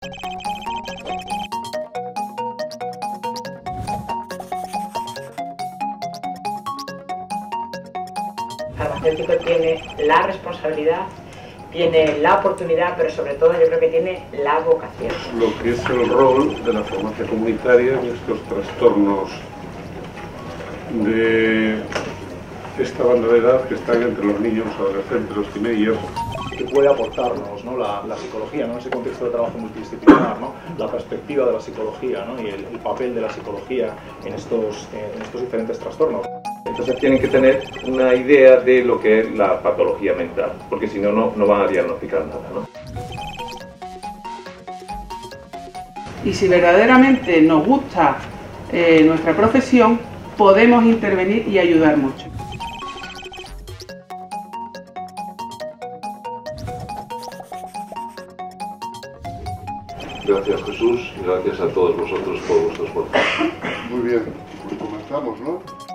El farmacéutico tiene la responsabilidad, tiene la oportunidad, pero sobre todo yo creo que tiene la vocación. Lo que es el rol de la farmacia comunitaria en estos trastornos de esta banda de edad que están entre los niños, adolescentes, los teenagers. Que puede aportarnos, ¿no? la psicología, ¿no? En ese contexto de trabajo multidisciplinar, ¿no? La perspectiva de la psicología, ¿no? Y el papel de la psicología en estos diferentes trastornos. Entonces tienen que tener una idea de lo que es la patología mental, porque si no, no van a diagnosticar nada, ¿no? Y si verdaderamente nos gusta nuestra profesión, podemos intervenir y ayudar mucho. Gracias, Jesús, y gracias a todos vosotros por vuestro esfuerzo. Muy bien, pues comenzamos, ¿no?